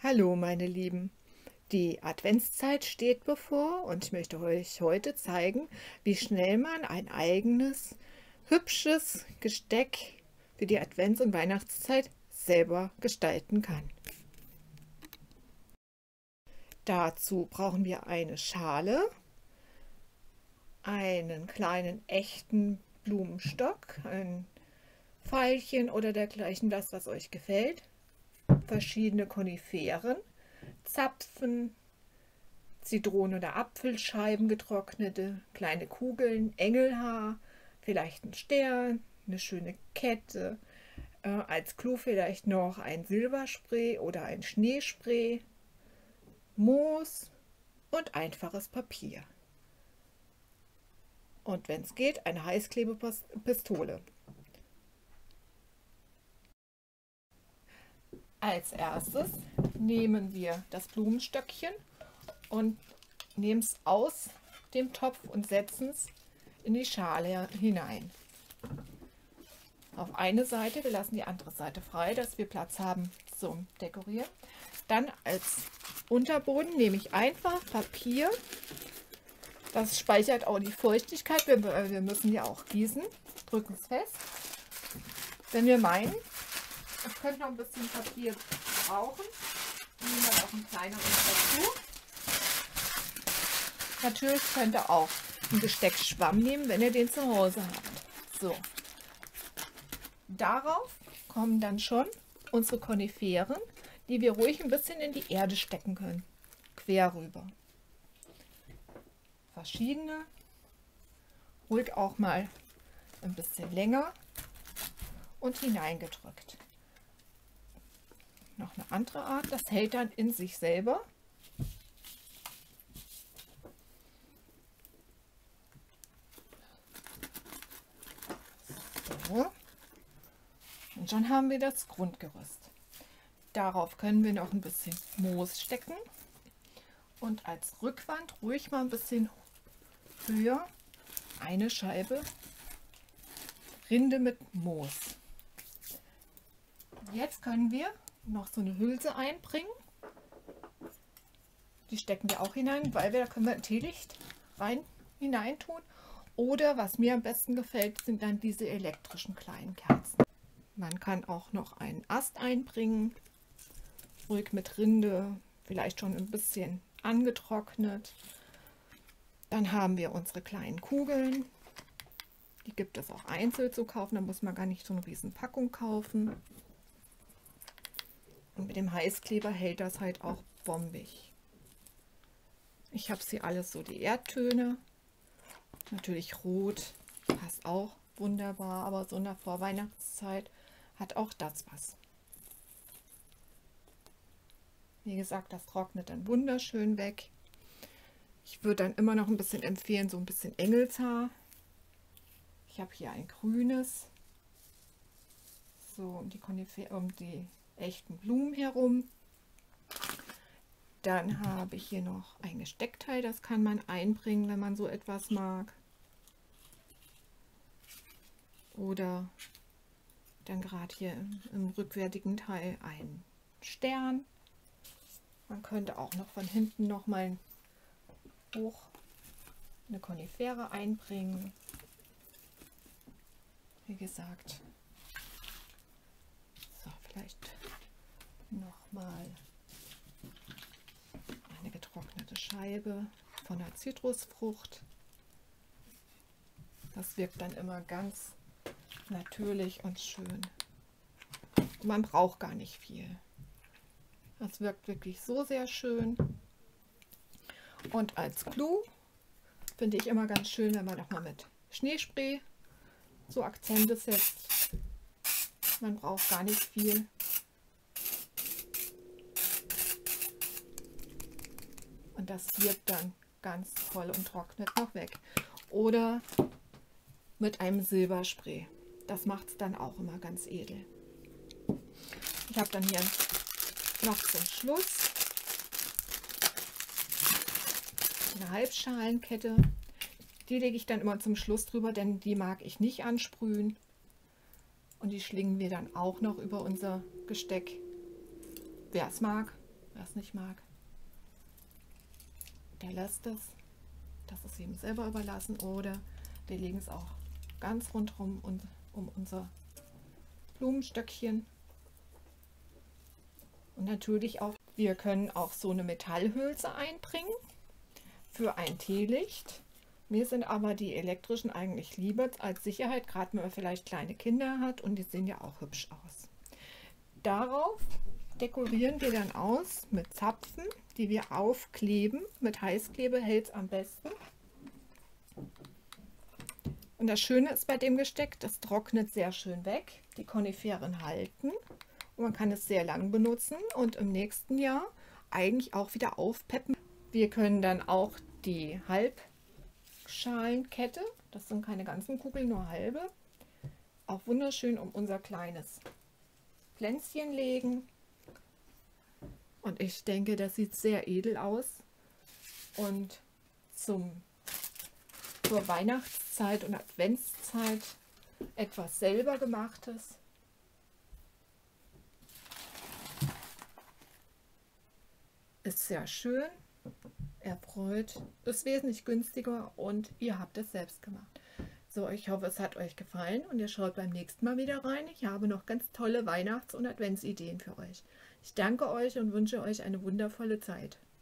Hallo meine Lieben, die Adventszeit steht bevor und ich möchte euch heute zeigen, wie schnell man ein eigenes, hübsches Gesteck für die Advents- und Weihnachtszeit selber gestalten kann. Dazu brauchen wir eine Schale, einen kleinen echten Blumenstock, ein Veilchen oder dergleichen, das was euch gefällt, verschiedene Koniferen, Zapfen, Zitronen- oder Apfelscheiben getrocknete, kleine Kugeln, Engelhaar, vielleicht ein Stern, eine schöne Kette, als Clou vielleicht noch ein Silberspray oder ein Schneespray, Moos und einfaches Papier. Und wenn es geht, eine Heißklebepistole. Als erstes nehmen wir das Blumenstöckchen und nehmen es aus dem Topf und setzen es in die Schale hinein. Auf eine Seite, wir lassen die andere Seite frei, dass wir Platz haben zum Dekorieren. Dann als Unterboden nehme ich einfach Papier. Das speichert auch die Feuchtigkeit. Wir müssen ja auch gießen. Drücken es fest. Wenn wir meinen, es könnte noch ein bisschen Papier brauchen, nehmen wir noch einen kleineren dazu. Natürlich könnt ihr auch einen Besteckschwamm nehmen, wenn ihr den zu Hause habt. So. Darauf kommen dann schon unsere Koniferen, die wir ruhig ein bisschen in die Erde stecken können. Quer rüber. Verschiedene. Ruhig auch mal ein bisschen länger und hineingedrückt. Noch eine andere Art, das hält dann in sich selber. So. Und schon haben wir das Grundgerüst. Darauf können wir noch ein bisschen Moos stecken und als Rückwand ruhig mal ein bisschen höher eine Scheibe Rinde mit Moos. Jetzt können wir noch so eine Hülse einbringen. Die stecken wir auch hinein, weil da können wir ein Teelicht hineintun. Oder was mir am besten gefällt, sind dann diese elektrischen kleinen Kerzen. Man kann auch noch einen Ast einbringen, ruhig mit Rinde, vielleicht schon ein bisschen angetrocknet. Dann haben wir unsere kleinen Kugeln. Die gibt es auch einzeln zu kaufen, da muss man gar nicht so eine riesen Packung kaufen. Und mit dem Heißkleber hält das halt auch bombig. Ich habe sie alles so die Erdtöne. Natürlich rot, passt auch wunderbar, aber so in der Vorweihnachtszeit hat auch das was. Wie gesagt, das trocknet dann wunderschön weg. Ich würde dann immer noch ein bisschen empfehlen, so ein bisschen Engelshaar. Ich habe hier ein grünes, so um die echten Blumen herum. Dann habe ich hier noch ein Gesteckteil, das kann man einbringen, wenn man so etwas mag. Oder dann gerade hier im rückwärtigen Teil ein Stern. Man könnte auch noch von hinten noch mal hoch eine Konifere einbringen. Wie gesagt, so vielleicht noch mal eine getrocknete Scheibe von einer Zitrusfrucht. Das wirkt dann immer ganz natürlich und schön. Und man braucht gar nicht viel. Das wirkt wirklich so sehr schön. Und als Clou finde ich immer ganz schön, wenn man noch mal mit Schneespray so Akzente setzt. Man braucht gar nicht viel. Und das wirkt dann ganz toll und trocknet noch weg. Oder mit einem Silberspray. Das macht es dann auch immer ganz edel. Ich habe dann hier noch zum Schluss eine Halbschalenkette. Die lege ich dann immer zum Schluss drüber, denn die mag ich nicht ansprühen. Und die schlingen wir dann auch noch über unser Gesteck, wer es mag. wer es nicht mag, der lässt es. Das ist ihm selber überlassen. Oder wir legen es auch ganz rundherum und um unser Blumenstöckchen. Und natürlich auch, wir können auch so eine Metallhülse einbringen für ein Teelicht. Mir sind aber die elektrischen eigentlich lieber als Sicherheit, gerade wenn man vielleicht kleine Kinder hat und die sehen ja auch hübsch aus. Darauf dekorieren wir dann aus mit Zapfen, die wir aufkleben. Mit Heißklebe hält es am besten. Und das Schöne ist bei dem Gesteck, das trocknet sehr schön weg. Die Koniferen halten und man kann es sehr lang benutzen und im nächsten Jahr eigentlich auch wieder aufpeppen. Wir können dann auch die Halbschalenkette, das sind keine ganzen Kugeln, nur halbe, auch wunderschön um unser kleines Pflänzchen legen. Und ich denke, das sieht sehr edel aus. Und zur Weihnachtszeit und Adventszeit etwas selber gemachtes. Ist sehr schön, erfreut, ist wesentlich günstiger und ihr habt es selbst gemacht. So, ich hoffe, es hat euch gefallen und ihr schaut beim nächsten Mal wieder rein. Ich habe noch ganz tolle Weihnachts- und Adventsideen für euch. Ich danke euch und wünsche euch eine wundervolle Zeit.